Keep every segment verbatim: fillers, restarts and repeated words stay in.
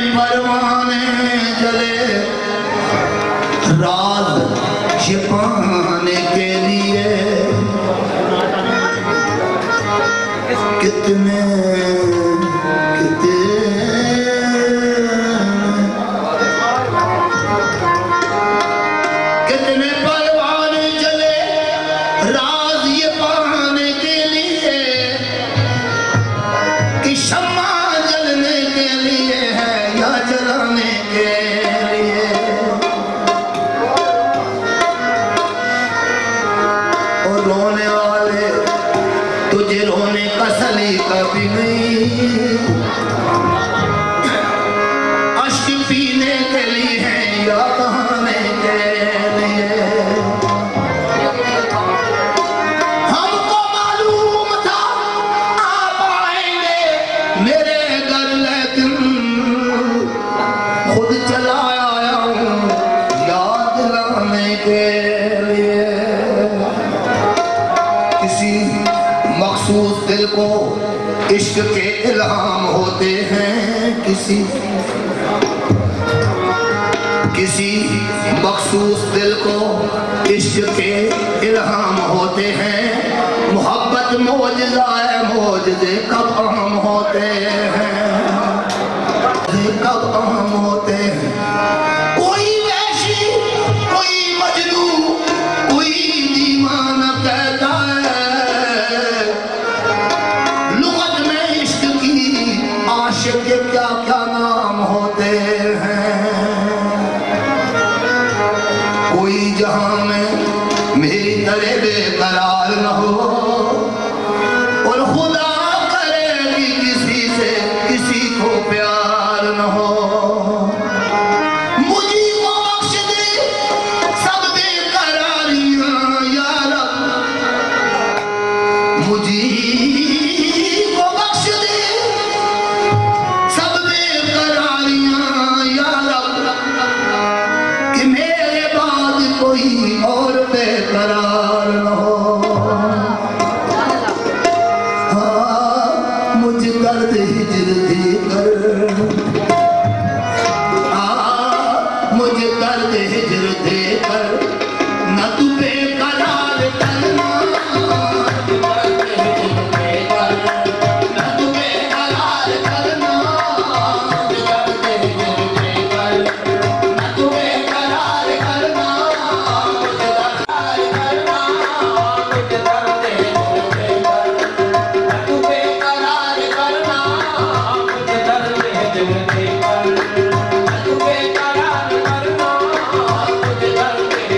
परवाने जले राज छिपाने के लिए कितने कितने कितने परवाने जले राज ये पाने के लिए कि शम्मा जलने के लिए है या जलाने के लिए। और रोने वाले तुझे रोने का सलीका भी नहीं, अश्क पीने के लिए है या बहाने के लिए। हमको मालूम था आप आएंगे मेरे घर, लेकिन खुद चला आया हूँ याद लाने के लिए। किसी मखसूस दिल को इश्क के इल्हाम होते हैं, किसी किसी मखसूस दिल को इश्क के इल्हाम होते हैं। मोहब्बत मौजज़ा है, मौजज़े कब आम होते हैं, कब आम होते हैं। कोई वैशी कोई मजनू कोई दीवाना कहता है, लुगत में इश्क की आशिक के क्या क्या नाम होते हैं। कोई जहां में मेरी तरह बेकरार न हो, और खुदा करे कि किसी से किसी को प्यार न हो। मुझे वो बख्श दे सब बेकरारियां या रब, मुझे वो बख्श दे सब बेकरारियां या रब, कि मेरे बाद कोई और बेकरार न हो। हाँ मुझे दर्द हिजर देकर, हाँ मुझे दर्द हिजर देकर न तू बेकरार करना, न तू बेकरार करना, दर्द हिजर देकर न तू बेकरार करना, मुझे दर्द करना, मुझे दर्द हिजर देकर न तू बेकरार करना, मुझे दर्द हिजर देकर न तू बेकरार करना, मुझे दर्द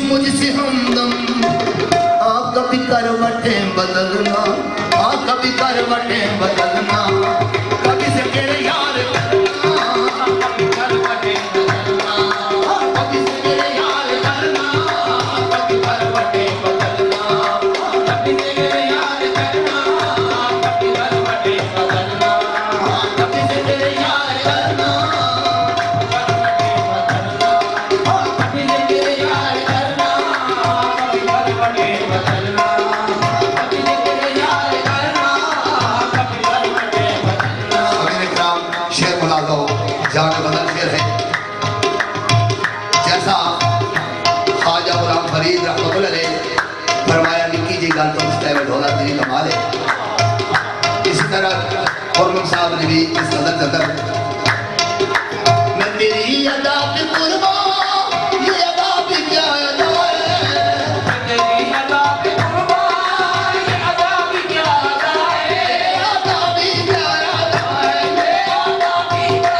मुझसे हमदम आ कभी करवटें बदलना आ कभी करवटें बदलना कभी से तेरे यार करना कभी करवटें बदलना कभी से तेरे यार करना कभी करवटें बदलना कभी से तेरे यार करना कभी करवटें बदलना कभी से तेरे यार करना जान बदल शेर है जैसा ख्वाजा गुलाम फरीद रहमतुल्लाह अलैह फरमाया निकी जी गल तो मुस्तैब ढोला तेरी कमाल है। इसी तरह खुर्रम साहब ने भी इस नजर नजर मैं तेरी अदा पे कुर्बान ये अदा पे क्या अदा है मैं तेरी अदा पे कुर्बान ये अदा पे क्या अदा है अदा भी क्या अदा है ये अदा भी क्या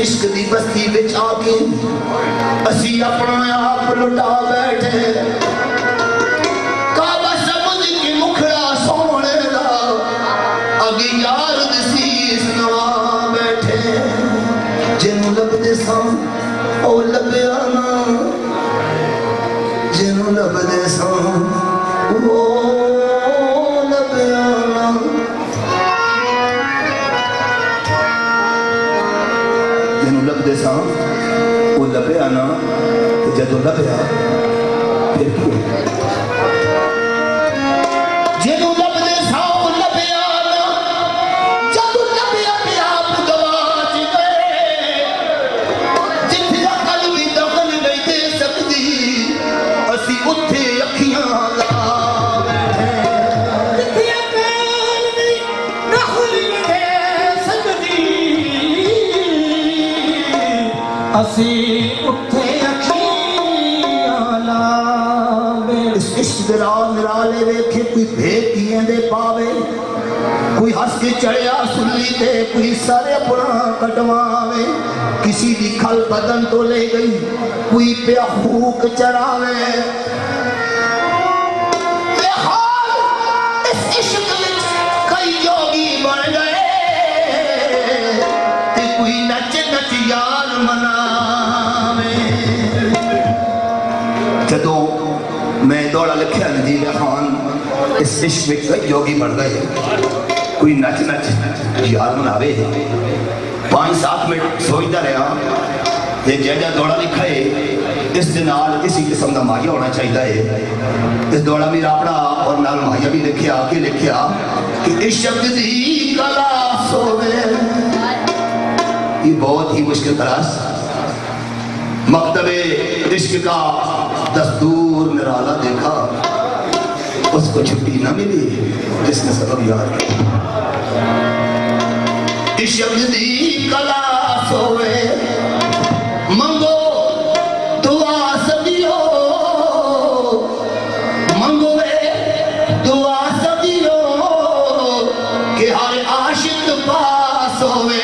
इश्क दी बस्ती विच आके असी अपना आप लुटा बैठे काबा समझ के मुखड़ा सोने दा अगे यार दसीस नवा बैठे जिन्हों लभदे सा ओ लभया ना जिन्हों लभदे सा ओ लभया ना जिन्हों लभदे सा वो लभया ना जदों लभया फिर क्यों जिन्हों लभदे सा वो लभया ना जदों लभया ते आप गवाच गए जिथे अकल भी दखल नहीं दे सकती असी उत्थे अखियां ला बैठे जिथे अकल भी दखल नहीं दे सकती असी उत्थे अखियां ला बैठे इस इश्क दे नाल निराले वेखे कोई भेद किए दे पावे कोई हंस के चढ़िया सुली ते कोई सारे अपना कटवावे किसी दी खल बदन तो ले गई कोई पिया फूक चरावे बेहाल इस इश्क विच कई योगी बन गए ते कोई नच नच यार मनावे जदों मैं दौड़ा लिखा नजीर खान इस इश्क में कई योगी बन गए कोई नच नच यार मनावे पांच सात मिनट सोचता रहा ये जैसा दौड़ा लिखा है इस दे नाल इसी किस्म का माहिया होना चाहिए है इस दौड़ा मेरा अपना और नाल माहिया भी लिखिया कि लिखिया कि इश्क दी कला सोवे ये बहुत ही मुश्किल तरास मकतबे इश्क का दस्तूर निराला देखा उसको छुट्टी न मिली जिसने सबब याद किया इश्क दी कला सोवे मंगो दुआ सदियो मंगो वे दुआ सदियो कि हर आशिक पास होवे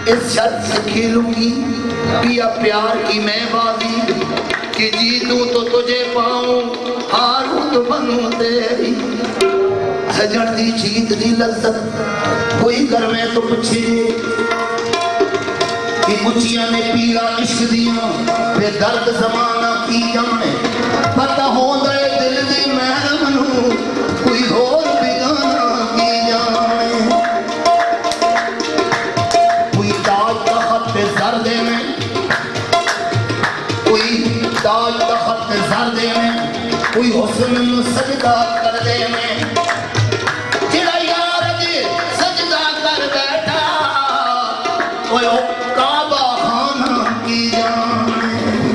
इस शर्त से खेलूंगी पिया प्यार की मैं बाजी कि जीतूं तो तुझे पाऊं हारूं तो बनूं तेरी सजन दी जीत दी लज्जत कोई घर में तो पूछे कि मुझिया ने पीला इश्क दिया वे दर्द जमाना की जाने पता हो गए दिल दी मैं बनूं कोई होर बेगाना की जाने कोई ताज तख्त पे सर दे में कोई ताज तख्त पे सर दे में कोई हुस्न नु सजदा कर दे में जेड़ा यार दे सजदा कर बैठा ओए ओ काबा खाना की जाने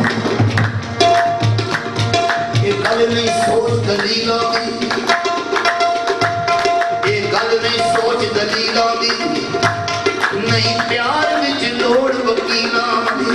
ये गल नहीं सोच दलीलों दी ये गल नहीं सोच दलीलों दी नहीं प्यार विच लोड़ वकीलां दी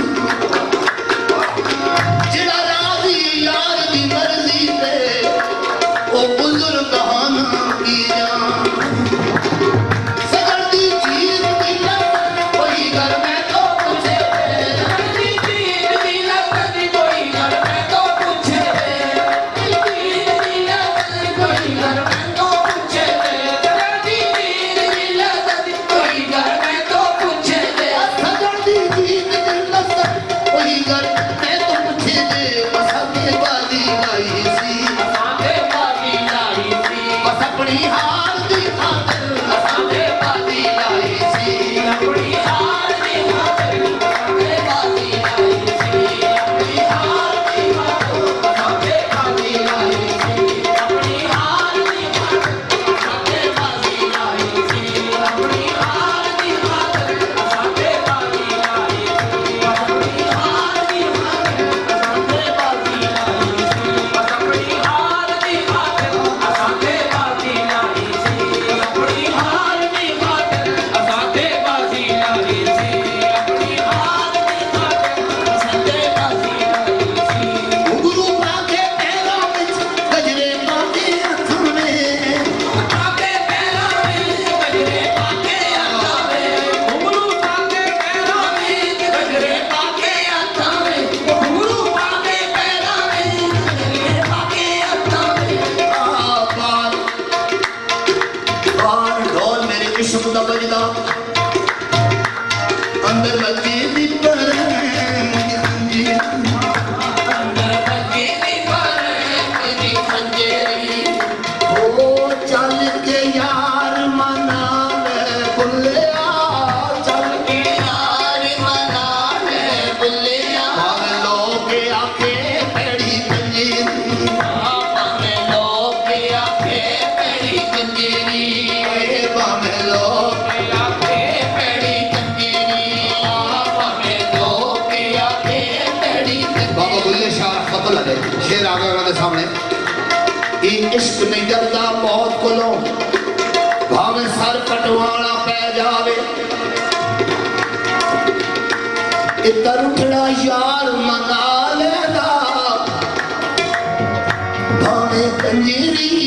जेड़ा राज़ी यार दी मर्जी ते ओ बुजुर्ग कहाना की जान सजन दी जीत दी लत कोई घर में तो पूछे सजन दी जीत दी लत कोई घर में तो पूछे जीत दी लत कोई घर में तो पूछे सजन दी जीत दी लत कोई घर में तो पूछे सजन दी जीत दी लत कोई घर में तो पूछे बसते बाजी लाई सी बसते बाजी लाई सी बस अपनी हार दी खातिर बसते बाजी लाई सी अपनी हार दी खातिर बसते बाजी लाई सी अपनी हार दी खातिर बसते बाजी लाई सी अपनी हार दी खातिर बसते बाजी लाई सी अपनी हार दी खातिर बसते बाजी लाई सी अपनी हार दी खातिर बसते बाजी लाई सी बस अपनी हार दी खातिर बसते बाजी लाई सी अपनी हार दी खातिर बसते बाजी लाई सी अपनी हार दी खातिर बसते बाजी लाई सी गुरु पाके पैरों विच गजरे पाके हत्थां में पाके पैरों विच गजरे पाके हत्थां में गुरु पाके पैरों विच गजरे पाके हत्थां में गुरु पाके पैरों विच गजरे पाके हत्थां में आ बार बार ढोल मेरे इश्क दा बजदा अंदर बजे दी परंगी अंदर बजे दी परंगी खंजेरी ओ चल के यार मना ले बुल्लिया चल के यार मना ले बुल्लिया भावे लोग आके पेड़ी कंजेरी भावे लोग आके पेड़ी कंजेरी भावे लोग आके पेड़ी कंजेरी भावे लोग आके पेड़ी बाबा बुल्ले शाह खत लगे शेर आ गया सामने ये इश्क नहीं डरदा मौत कोलों भावे सर कटवाना पै जावे इधर उठड़ा यार मना लेदा भावे कंजेरी